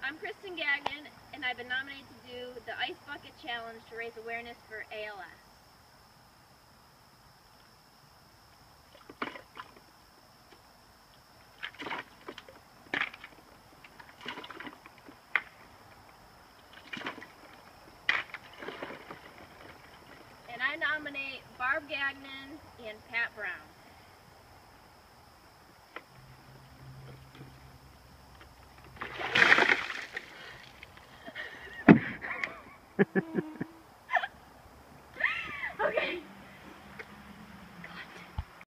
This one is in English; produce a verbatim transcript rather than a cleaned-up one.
I'm Kristen Gagnon, and I've been nominated to do the Ice Bucket Challenge to raise awareness for A L S. And I nominate Barb Gagnon and Pat Brown.